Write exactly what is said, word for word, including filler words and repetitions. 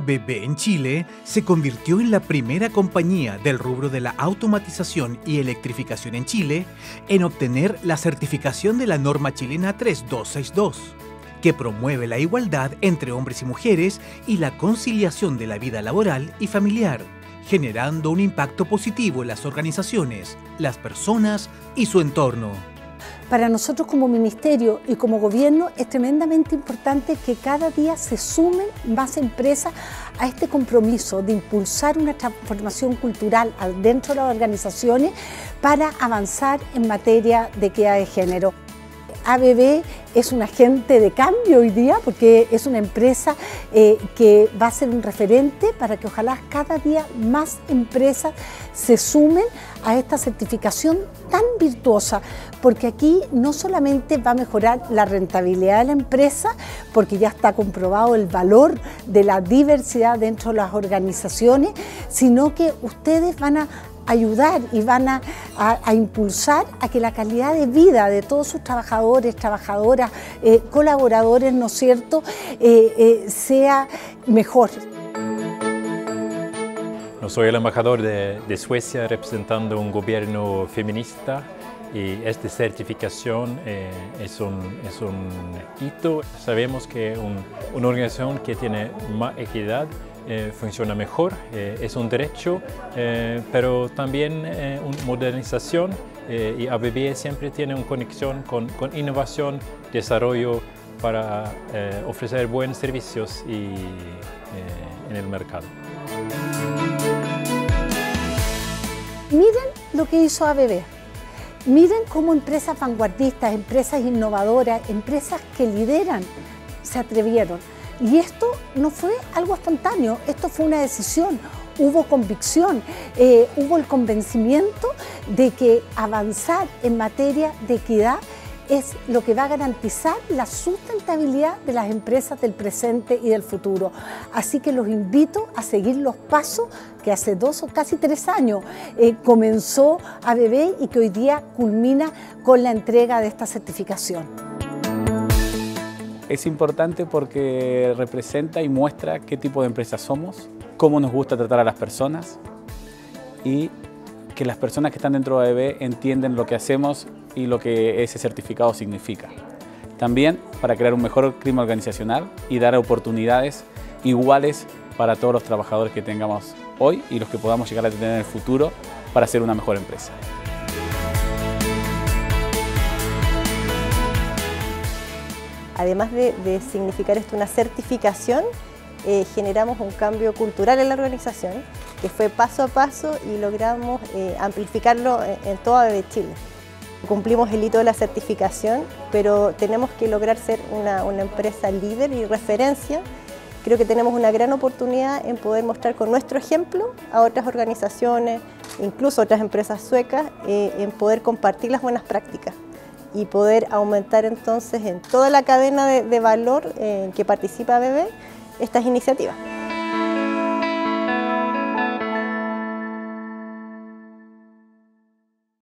A B B en Chile se convirtió en la primera compañía del rubro de la automatización y electrificación en Chile en obtener la certificación de la norma chilena tres dos seis dos, que promueve la igualdad entre hombres y mujeres y la conciliación de la vida laboral y familiar, generando un impacto positivo en las organizaciones, las personas y su entorno. Para nosotros como ministerio y como gobierno es tremendamente importante que cada día se sumen más empresas a este compromiso de impulsar una transformación cultural dentro de las organizaciones para avanzar en materia de equidad de género. A B B es un agente de cambio hoy día porque es una empresa eh, que va a ser un referente para que ojalá cada día más empresas se sumen a esta certificación tan virtuosa, porque aquí no solamente va a mejorar la rentabilidad de la empresa, porque ya está comprobado el valor de la diversidad dentro de las organizaciones, sino que ustedes van a ayudar y van a, a, a impulsar a que la calidad de vida de todos sus trabajadores, trabajadoras, eh, colaboradores, ¿no es cierto?, eh, eh, sea mejor. Yo soy el embajador de, de Suecia representando un gobierno feminista y esta certificación eh, es, un, es un hito. Sabemos que un, una organización que tiene más equidad Eh, funciona mejor, eh, es un derecho, eh, pero también eh, una modernización eh, y A B B siempre tiene una conexión con, con innovación, desarrollo para eh, ofrecer buenos servicios y, eh, en el mercado. Miren lo que hizo A B B. Miren cómo empresas vanguardistas, empresas innovadoras, empresas que lideran, se atrevieron. Y esto no fue algo espontáneo, esto fue una decisión, hubo convicción, eh, hubo el convencimiento de que avanzar en materia de equidad es lo que va a garantizar la sustentabilidad de las empresas del presente y del futuro. Así que los invito a seguir los pasos que hace dos o casi tres años eh, comenzó A B B y que hoy día culmina con la entrega de esta certificación. Es importante porque representa y muestra qué tipo de empresa somos, cómo nos gusta tratar a las personas y que las personas que están dentro de A B B entienden lo que hacemos y lo que ese certificado significa. También para crear un mejor clima organizacional y dar oportunidades iguales para todos los trabajadores que tengamos hoy y los que podamos llegar a tener en el futuro para ser una mejor empresa. Además de, de significar esto una certificación, eh, generamos un cambio cultural en la organización, que fue paso a paso y logramos eh, amplificarlo en, en toda A B B Chile. Cumplimos el hito de la certificación, pero tenemos que lograr ser una, una empresa líder y referencia. Creo que tenemos una gran oportunidad en poder mostrar con nuestro ejemplo a otras organizaciones, incluso otras empresas suecas, eh, en poder compartir las buenas prácticas y poder aumentar entonces en toda la cadena de, de valor en que participa A B B estas iniciativas.